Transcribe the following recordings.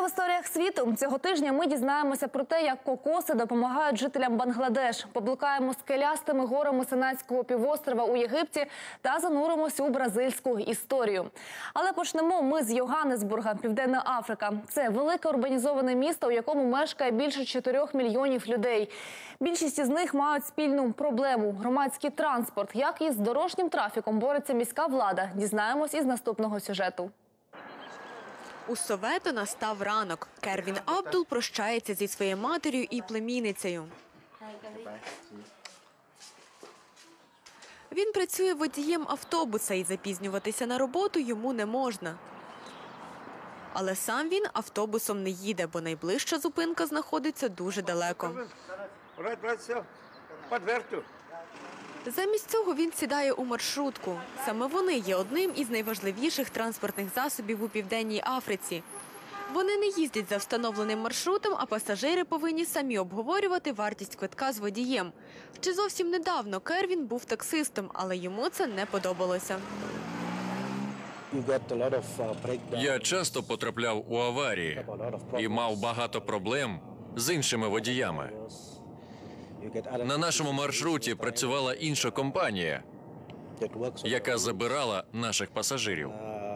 в історіях світу. Цього тижня ми дізнаємося про те, як кокоси допомагають жителям Бангладеш. Поблукаємо скелястими горами Синайського півострова у Єгипті та зануримося у бразильську історію. Але почнемо ми з Йоганнесбурга, Південна Африка. Це велике урбанізоване місто, у якому мешкає більше 4 мільйонів людей. Більшість із них мають спільну проблему – громадський транспорт. Як із дорожнім трафіком бореться міська влада, дізнаємось із наступного сюжету. У Совето настав ранок. Кервін Абдул прощається зі своєю матір'ю і племінницею. Він працює водієм автобуса і запізнюватися на роботу йому не можна. Але сам він автобусом не їде, бо найближча зупинка знаходиться дуже далеко. Замість цього він сідає у маршрутку. Саме вони є одним із найважливіших транспортних засобів у Південній Африці. Вони не їздять за встановленим маршрутом, а пасажири повинні самі обговорювати вартість квитка з водієм. Ще зовсім недавно Кервін був таксистом, але йому це не подобалося. Я часто потрапляв у аварії і мав багато проблем з іншими водіями. На нашому маршруті працювала інша компанія, яка забирала наших пасажирів.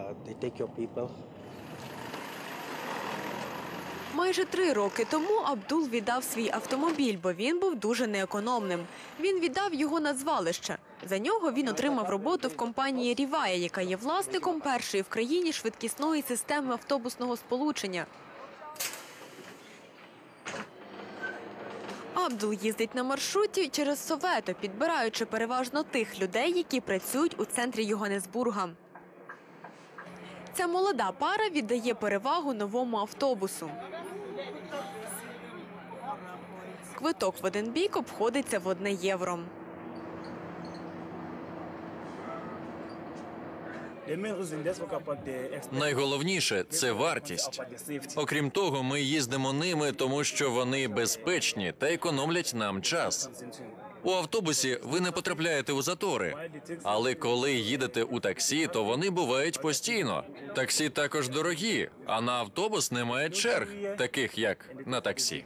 Майже 3 роки тому Абдул віддав свій автомобіль, бо він був дуже неекономним. Він віддав його на звалище. За нього він отримав роботу в компанії «Рівая», яка є власником першої в країні швидкісної системи автобусного сполучення. Абдул їздить на маршруті через Совето, підбираючи переважно тих людей, які працюють у центрі Йоганнесбурга. Ця молода пара віддає перевагу новому автобусу. Квиток в один бік обходиться в 1 євро. Найголовніше – це вартість. Окрім того, ми їздимо ними, тому що вони безпечні та економлять нам час. У автобусі ви не потрапляєте у затори, але коли їдете у таксі, то вони бувають постійно. Таксі також дорогі, а на автобус немає черг, таких як на таксі.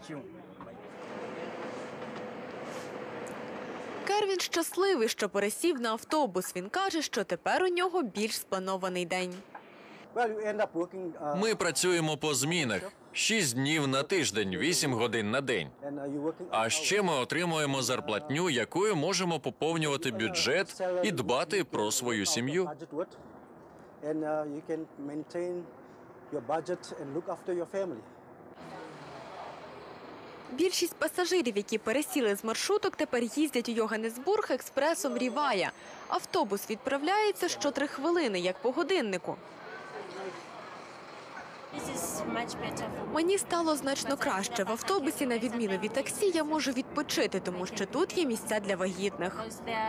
Кервін щасливий, що пересів на автобус. Він каже, що тепер у нього більш спланований день. Ми працюємо по змінах. 6 днів на тиждень, 8 годин на день. А ще ми отримуємо зарплатню, якою можемо поповнювати бюджет і дбати про свою сім'ю. Більшість пасажирів, які пересіли з маршруток, тепер їздять у Йоганнесбург експресом «Рівая». Автобус відправляється що 3 хвилини, як по годиннику. Мені стало значно краще. В автобусі, на відміну від таксі, я можу відпочити, тому що тут є місця для вагітних.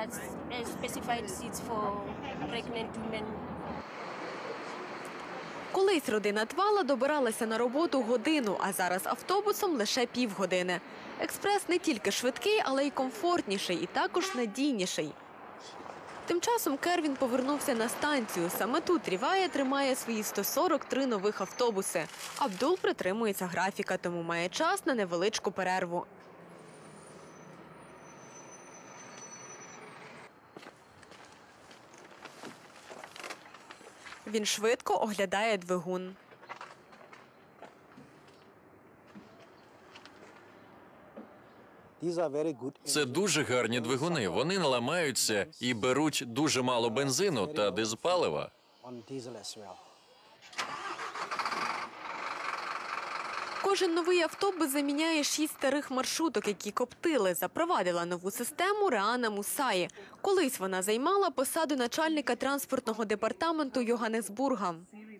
Колись родина Твала добиралася на роботу годину, а зараз автобусом лише півгодини. Експрес не тільки швидкий, але й комфортніший, і також надійніший. Тим часом Кервін повернувся на станцію. Саме тут «Рівая» тримає свої 143 нових автобуси. Абдул притримується графіка, тому має час на невеличку перерву. Він швидко оглядає двигун. Це дуже гарні двигуни. Вони не ламаються і беруть дуже мало бензину та дизпалива. Кожен новий автобус заміняє 6 старих маршруток, які коптили. Запровадила нову систему Реана Мусаї. Колись вона займала посаду начальника транспортного департаменту Йоганнесбурга.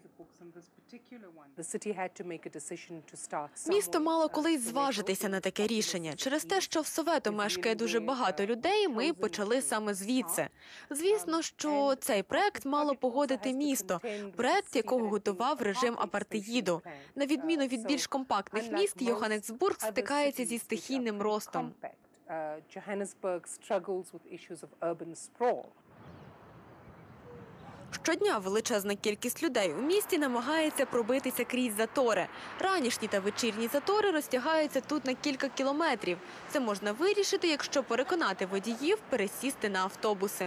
Місто мало колись зважитися на таке рішення. Через те, що в Совето мешкає дуже багато людей, ми почали саме звідси. Звісно, що цей проект мало погодити місто, проект, якого готував режим апартеїду. На відміну від більш компактних міст, Йоганнесбург стикається зі стихійним ростом. Щодня величезна кількість людей у місті намагається пробитися крізь затори. Ранішні та вечірні затори розтягаються тут на кілька кілометрів. Це можна вирішити, якщо переконати водіїв пересісти на автобуси.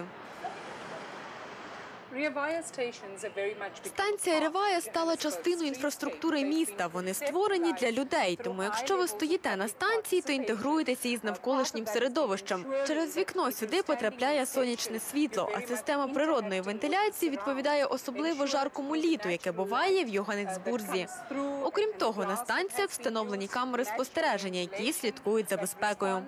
Станція Ревая стала частиною інфраструктури міста. Вони створені для людей, тому якщо ви стоїте на станції, то інтегруєтеся із навколишнім середовищем. Через вікно сюди потрапляє сонячне світло, а система природної вентиляції відповідає особливо жаркому літу, яке буває в Йоганнесбурзі. Окрім того, на станціях встановлені камери спостереження, які слідкують за безпекою.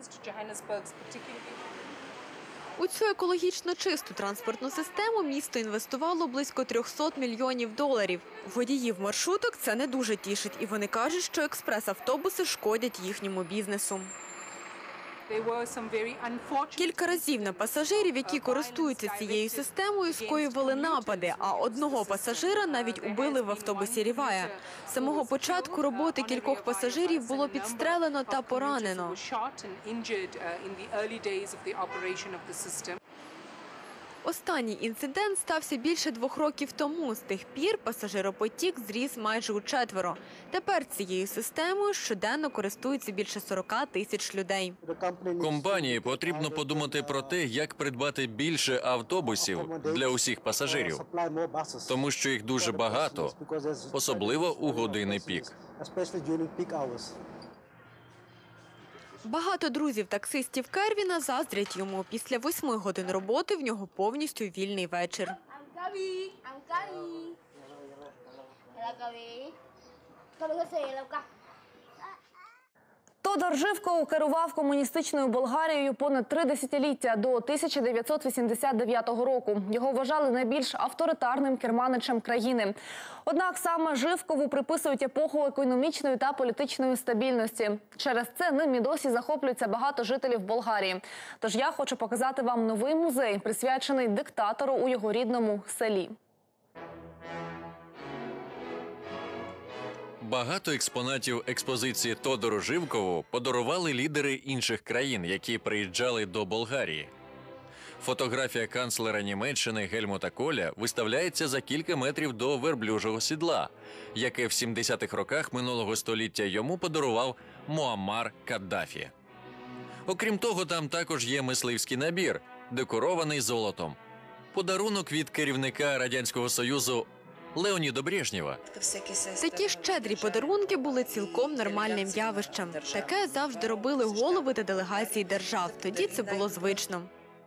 У цю екологічно чисту транспортну систему місто інвестувало близько $300 мільйонів. Водіїв маршруток це не дуже тішить, і вони кажуть, що експрес-автобуси шкодять їхньому бізнесу. Кілька разів на пасажирів, які користуються цією системою, скоювали напади, а одного пасажира навіть убили в автобусі Ревая. З самого початку роботи кількох пасажирів було підстрелено та поранено. Останній інцидент стався більше 2 років тому. З тих пір пасажиропотік зріс майже удвічі. Тепер цією системою щоденно користуються більше 40 тисяч людей. Компанії потрібно подумати про те, як придбати більше автобусів для усіх пасажирів, тому що їх дуже багато, особливо у години пік. Багато друзів таксистів Кервіна заздрять йому. Після 8 годин роботи в нього повністю вільний вечір. Тодор Живков керував комуністичною Болгарією понад 3 десятиліття до 1989 року. Його вважали найбільш авторитарним керманичем країни. Однак саме Живкову приписують епоху економічної та політичної стабільності. Через це ним і досі захоплюються багато жителів Болгарії. Тож я хочу показати вам новий музей, присвячений диктатору у його рідному селі. Багато експонатів експозиції Тодору Живкову подарували лідери інших країн, які приїжджали до Болгарії. Фотографія канцлера Німеччини Гельмута Коля виставляється за кілька метрів до верблюжого сідла, яке в 70-х роках минулого століття йому подарував Муаммар Каддафі. Окрім того, там також є мисливський набір, декорований золотом. Подарунок від керівника Радянського Союзу Леоніда Брежнєва. Такі щедрі подарунки були цілком нормальним явищем. Таке завжди робили голови та делегації держав. Тоді це було звично.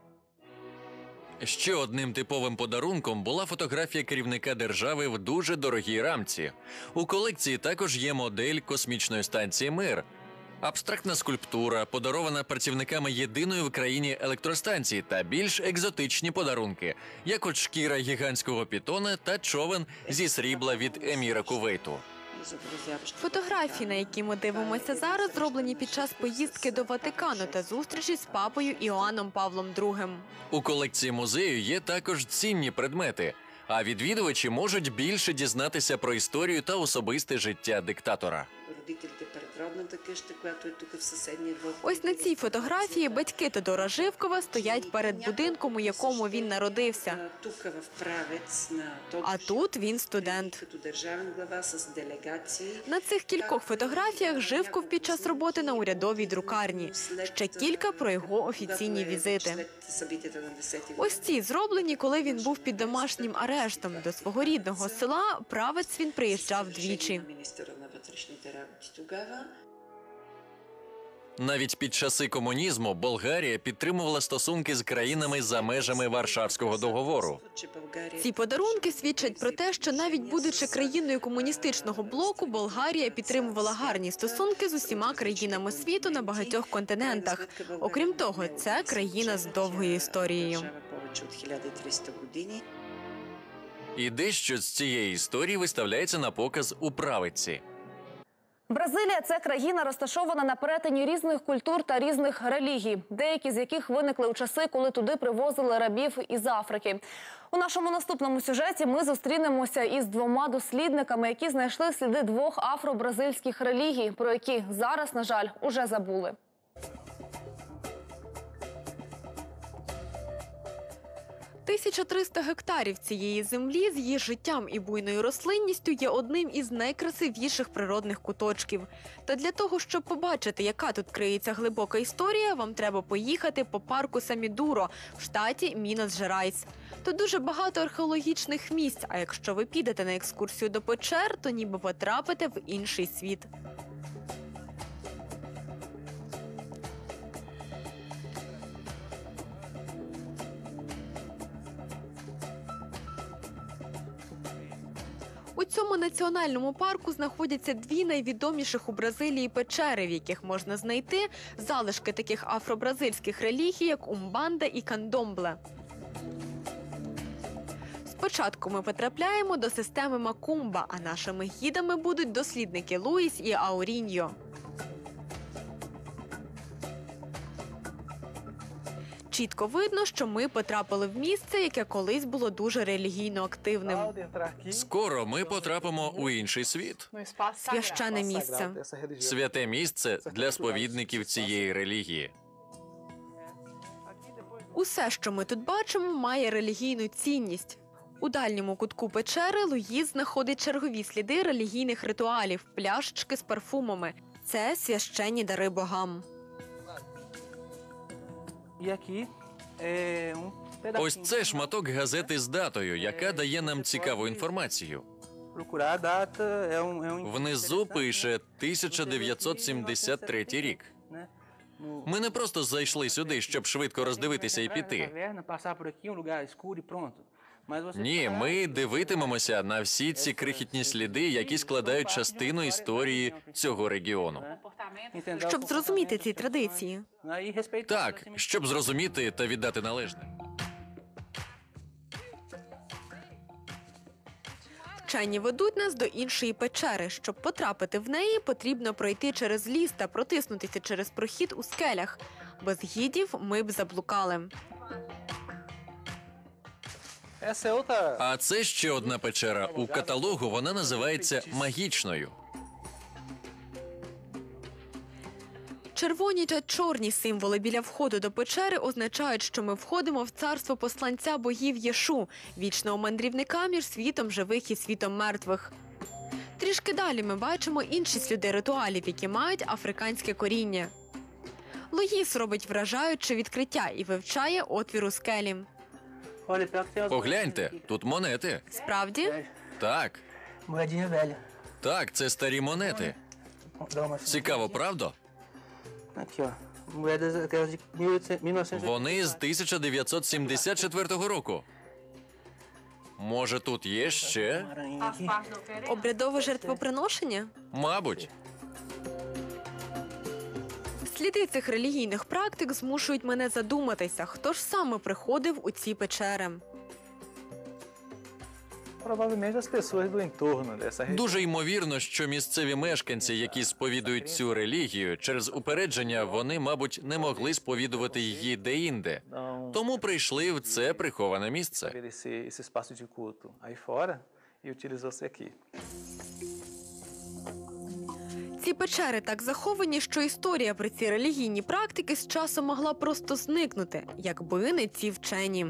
Ще одним типовим подарунком була фотографія керівника держави в дуже дорогій рамці. У колекції також є модель космічної станції «Мир». Абстрактна скульптура, подарована працівниками єдиної в країні електростанції, та більш екзотичні подарунки, як от шкіра гігантського пітона та човен зі срібла від еміра Кувейту. Фотографії, на які ми дивимося зараз, зроблені під час поїздки до Ватикану та зустрічі з папою Іоанном Павлом II. У колекції музею є також цінні предмети, а відвідувачі можуть більше дізнатися про історію та особисте життя диктатора. Ось на цій фотографії батьки Тодора Живкова стоять перед будинком, у якому він народився. А тут він студент. На цих кількох фотографіях Живков під час роботи на урядовій друкарні. Ще кілька про його офіційні візити. Ось ці зроблені, коли він був під домашнім арештом. До свого рідного села Правець він приїжджав двічі. Навіть під часи комунізму Болгарія підтримувала стосунки з країнами за межами Варшавського договору. Ці подарунки свідчать про те, що навіть будучи країною комуністичного блоку, Болгарія підтримувала гарні стосунки з усіма країнами світу на багатьох континентах. Окрім того, це країна з довгою історією. І дещо з цієї історії виставляється на показ у Правиці. Бразилія – це країна, розташована на перетині різних культур та різних релігій, деякі з яких виникли у часи, коли туди привозили рабів із Африки. У нашому наступному сюжеті ми зустрінемося із 2 дослідниками, які знайшли сліди 2 афро-бразильських релігій, про які зараз, на жаль, уже забули. 1300 гектарів цієї землі з її життям і буйною рослинністю є одним із найкрасивіших природних куточків. Та для того, щоб побачити, яка тут криється глибока історія, вам треба поїхати по парку Самідуро в штаті Мінас-Жерайс. Тут дуже багато археологічних місць, а якщо ви підете на екскурсію до печер, то ніби потрапите в інший світ. У цьому національному парку знаходяться дві найвідоміших у Бразилії печери, в яких можна знайти залишки таких афро-бразильських релігій, як Умбанда і Кандомбле. Спочатку ми потрапляємо до системи Макумба, а нашими гідами будуть дослідники Луїс і Ауріньо. Чітко видно, що ми потрапили в місце, яке колись було дуже релігійно активним. Скоро ми потрапимо у інший світ. Священне місце. Святе місце для сповідників цієї релігії. Усе, що ми тут бачимо, має релігійну цінність. У дальньому кутку печери Луїс знаходить чергові сліди релігійних ритуалів – пляшечки з парфумами. Це священні дари богам. Ось це шматок газети з датою, яка дає нам цікаву інформацію. Внизу пише 1973 рік. Ми не просто зайшли сюди, щоб швидко роздивитися і піти. Ні, ми дивитимемося на всі ці крихітні сліди, які складають частину історії цього регіону. Щоб зрозуміти ці традиції. Так, щоб зрозуміти та віддати належне. Вчені ведуть нас до іншої печери. Щоб потрапити в неї, потрібно пройти через ліс та протиснутися через прохід у скелях. Без гідів ми б заблукали. А це ще одна печера. У каталогу вона називається «Магічною». Червоні та чорні символи біля входу до печери означають, що ми входимо в царство посланця богів Єшу, вічного мандрівника між світом живих і світом мертвих. Трішки далі ми бачимо інші сліди ритуалів, які мають африканське коріння. Луїс робить вражаюче відкриття і вивчає отвір у скелі. Погляньте, тут монети. Справді? Так. Так, це старі монети. Цікаво, правда? Вони з 1974 року. Може, тут є ще? Обрядове жертвоприношення? Мабуть. Сліди цих релігійних практик змушують мене задуматися, хто ж саме приходив у ці печери. Дуже ймовірно, що місцеві мешканці, які сповідують цю релігію, через упередження вони, мабуть, не могли сповідувати її де-інде. Тому прийшли в це приховане місце. Ці печери так заховані, що історія про ці релігійні практики з часом могла просто зникнути, якби не ці вчені.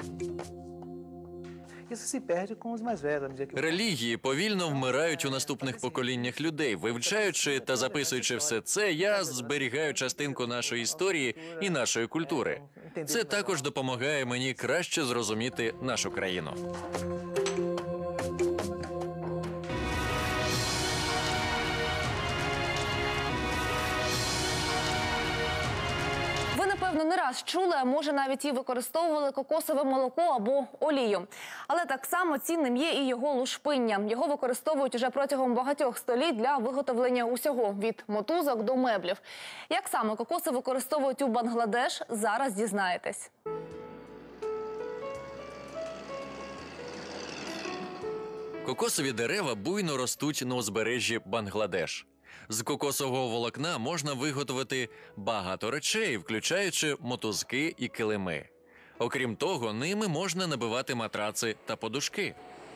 Релігії повільно вмирають у наступних поколіннях людей. Вивчаючи та записуючи все це, я зберігаю частинку нашої історії і нашої культури. Це також допомагає мені краще зрозуміти нашу країну. Ви, напевно, не раз чули, а може навіть і використовували кокосове молоко або олію. Але так само цінним є і його лушпиння. Його використовують уже протягом багатьох століть для виготовлення усього – від мотузок до меблів. Як саме кокоси використовують у Бангладеш, зараз дізнаєтесь. Кокосові дерева буйно ростуть на узбережжі Бангладеш. З кокосового волокна можна виготовити багато речей, включаючи мотузки і килими. Окрім того, ними можна набивати матраци та подушки.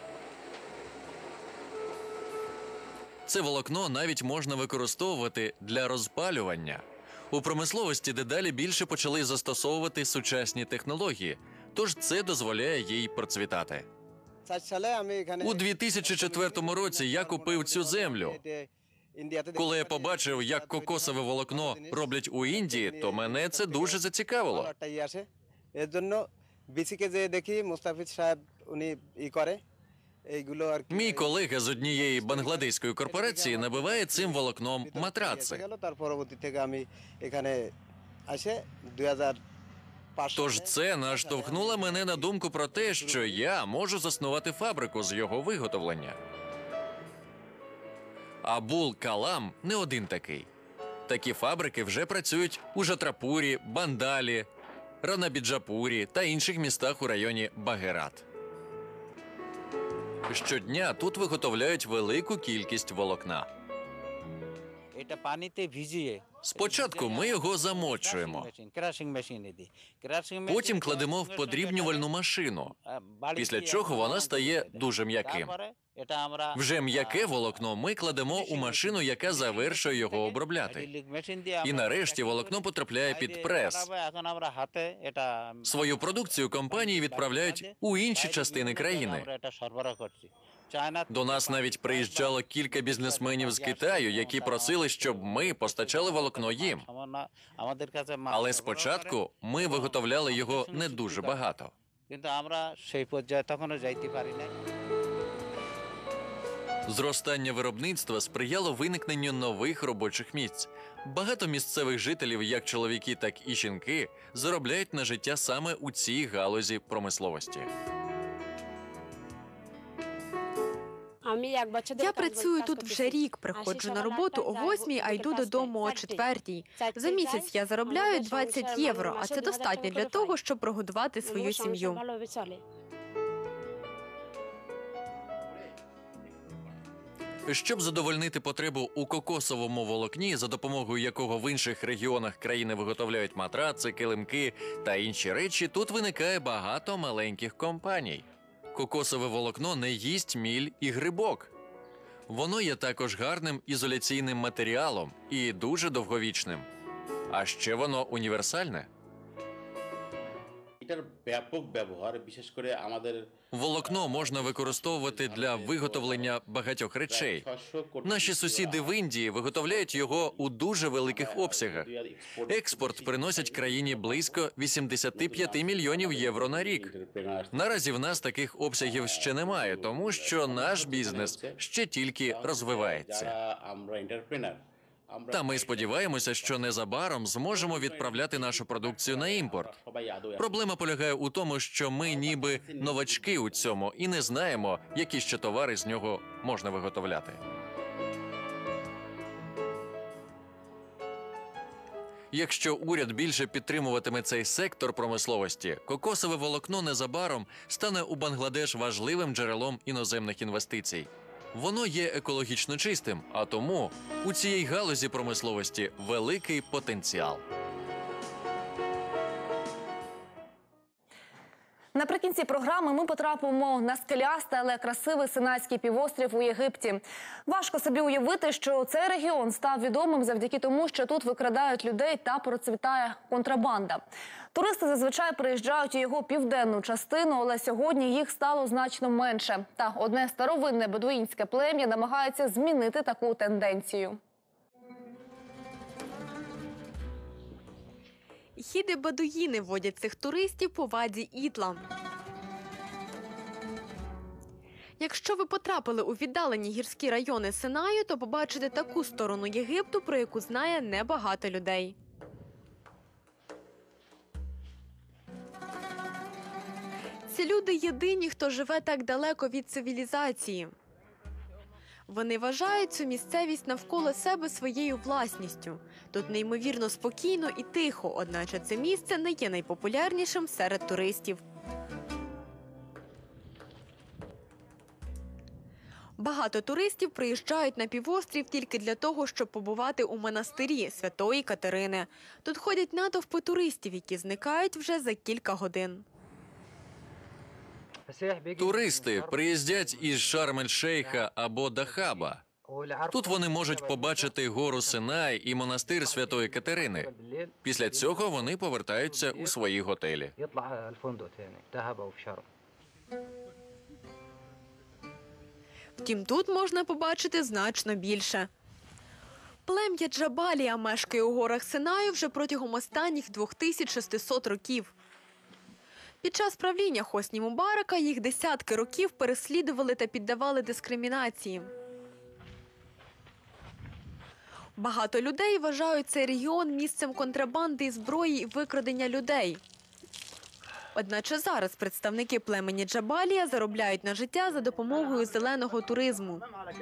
Це волокно навіть можна використовувати для розпалювання. У промисловості дедалі більше почали застосовувати сучасні технології. тож це дозволяє їй процвітати. У 2004 році я купив цю землю. Коли я побачив, як кокосове волокно роблять у Індії, то мене це дуже зацікавило. Мій колега з однієї бангладеської корпорації набиває цим волокном матраци. Тож це наштовхнуло мене на думку про те, що я можу заснувати фабрику з його виготовлення. Абул Калам не один такий. Такі фабрики вже працюють у Жатрапурі, Бандалі, Ранабіджапурі та інших містах у районі Багерат. Щодня тут виготовляють велику кількість волокна. Спочатку ми його замочуємо, потім кладемо в подрібнювальну машину, після чого воно стає дуже м'яким. Вже м'яке волокно ми кладемо у машину, яка завершує його обробляти. І нарешті волокно потрапляє під прес. Свою продукцію компанії відправляють у інші частини країни. До нас навіть приїжджало кілька бізнесменів з Китаю, які просили, щоб ми постачали волокно їм. Але спочатку ми виготовляли його не дуже багато. Зростання виробництва сприяло виникненню нових робочих місць. Багато місцевих жителів, як чоловіки, так і жінки, заробляють на життя саме у цій галузі промисловості. Я працюю тут вже рік, приходжу на роботу о 8-й, а йду додому о 4-й. За місяць я заробляю 20 євро, а це достатньо для того, щоб прогодувати свою сім'ю. Щоб задовольнити потребу у кокосовому волокні, за допомогою якого в інших регіонах країни виготовляють матраци, килимки та інші речі, тут виникає багато маленьких компаній. Кокосове волокно не їсть міль і грибок. Воно є також гарним ізоляційним матеріалом і дуже довговічним. А ще воно універсальне. Волокно можна використовувати для виготовлення багатьох речей. Наші сусіди в Індії виготовляють його у дуже великих обсягах. Експорт приносить країні близько 85 мільйонів євро на рік. Наразі в нас таких обсягів ще немає, тому що наш бізнес ще тільки розвивається. Та ми сподіваємося, що незабаром зможемо відправляти нашу продукцію на імпорт. Проблема полягає у тому, що ми ніби новачки у цьому і не знаємо, які ще товари з нього можна виготовляти. Якщо уряд більше підтримуватиме цей сектор промисловості, кокосове волокно незабаром стане у Бангладеш важливим джерелом іноземних інвестицій. Воно є екологічно чистим, а тому у цій галузі промисловості великий потенціал. Наприкінці програми ми потрапимо на скелястий, але красивий Синайський півострів у Єгипті. Важко собі уявити, що цей регіон став відомим завдяки тому, що тут викрадають людей та процвітає контрабанда. Туристи зазвичай приїжджають у його південну частину, але сьогодні їх стало значно менше. Та одне старовинне бедуїнське плем'я намагається змінити таку тенденцію. Хіди-бедуїни водять цих туристів по ваді Ітла. Якщо ви потрапили у віддалені гірські райони Синаю, то побачите таку сторону Єгипту, про яку знає небагато людей. Ці люди єдині, хто живе так далеко від цивілізації. Вони вважають цю місцевість навколо себе своєю власністю. Тут неймовірно спокійно і тихо, одначе це місце не є найпопулярнішим серед туристів. Багато туристів приїжджають на півострів тільки для того, щоб побувати у монастирі Святої Катерини. Тут ходять натовпи туристів, які зникають вже за кілька годин. Туристи приїздять із Шарм-ель-Шейха або Дахаба. Тут вони можуть побачити гору Синай і монастир Святої Катерини. Після цього вони повертаються у свої готелі. Втім, тут можна побачити значно більше. Плем'я Джабалія мешкає у горах Синаю вже протягом останніх 2600 років. Під час правління Хосні Мубарака їх десятки років переслідували та піддавали дискримінації. Багато людей вважають цей регіон місцем контрабанди і зброї і викрадення людей. Одначе зараз представники племені Джабалія заробляють на життя за допомогою зеленого туризму.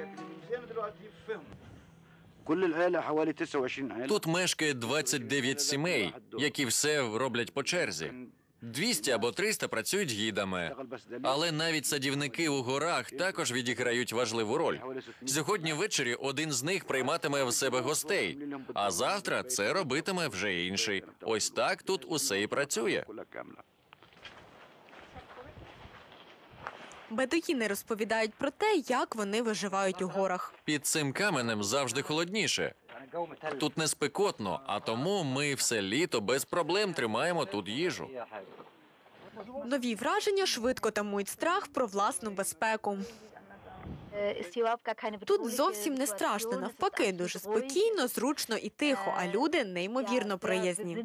Тут мешкає 29 сімей, які все роблять по черзі. 200 або 300 працюють гідами. Але навіть садівники у горах також відіграють важливу роль. Сьогодні ввечері один з них прийматиме в себе гостей, а завтра це робитиме вже інший. Ось так тут усе і працює. Бедуїни розповідають про те, як вони виживають у горах. Під цим каменем завжди холодніше. Тут не спекотно, а тому ми все літо без проблем тримаємо тут їжу. Нові враження швидко тамують страх про власну безпеку. Тут зовсім не страшно, навпаки, дуже спокійно, зручно і тихо, а люди неймовірно приязні.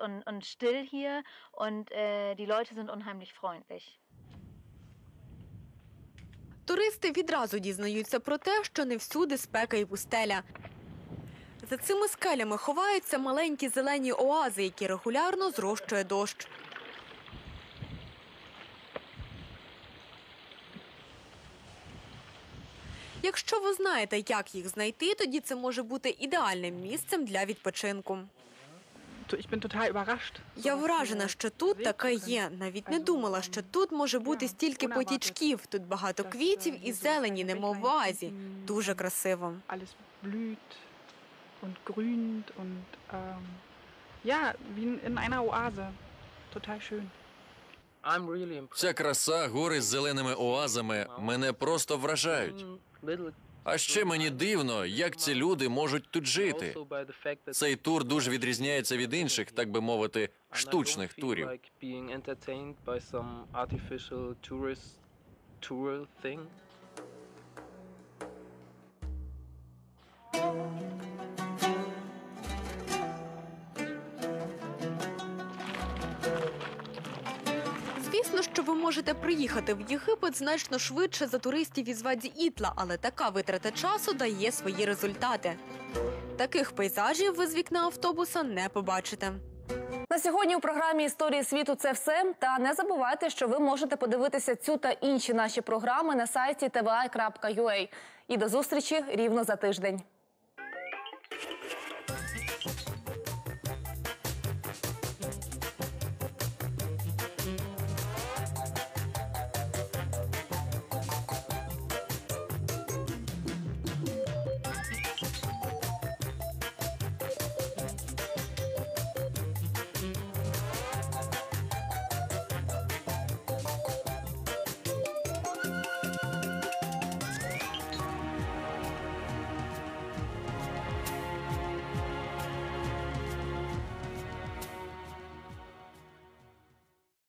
Туристи відразу дізнаються про те, що не всюди спека і пустеля. За цими скелями ховаються маленькі зелені оази, які регулярно зрощує дощ. Якщо ви знаєте, як їх знайти, тоді це може бути ідеальним місцем для відпочинку. Я вражена, що тут таке є. Навіть не думала, що тут може бути стільки потічків. Тут багато квітів і зелені, немов в оазі. Дуже красиво. Ця краса, гори з зеленими оазами мене просто вражають. А ще мені дивно, як ці люди можуть тут жити. Цей тур дуже відрізняється від інших, так би мовити, штучних турів. Звісно, що ви можете приїхати в Єгипет значно швидше за туристів із Ваді-Ітла, але така витрата часу дає свої результати. Таких пейзажів ви з вікна автобуса не побачите. На сьогодні у програмі «Історії світу» це все. Та не забувайте, що ви можете подивитися цю та інші наші програми на сайті tvi.ua. І до зустрічі рівно за тиждень.